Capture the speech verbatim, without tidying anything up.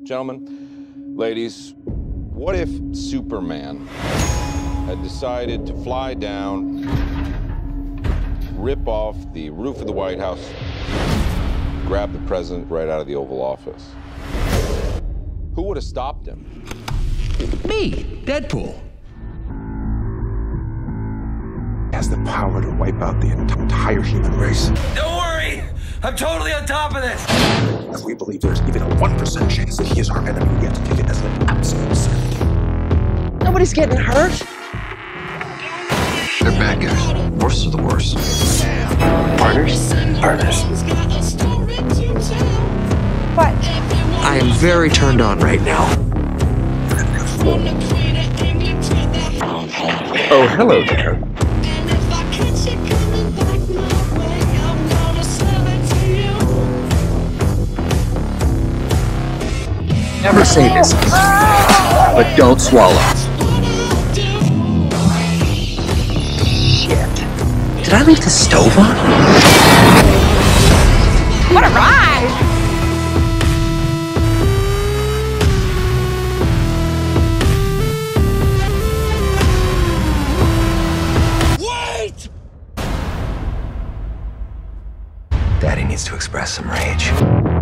Gentlemen, ladies, what if Superman had decided to fly down, rip off the roof of the White House, grab the president right out of the Oval Office? Who would have stopped him? Me, Deadpool. Has the power to wipe out the entire human race. Don't worry! I'm totally on top of this! If we believe there's even a one percent chance that he is our enemy, we have to take it as an absolute certainty. Nobody's getting hurt. They're bad guys. Worst of the worst. Partners? Partners. What? I am very turned on right now. Oh, hello there. Never say this, but don't swallow. Shit. Did I leave the stove on? What a ride! Wait! Daddy needs to express some rage.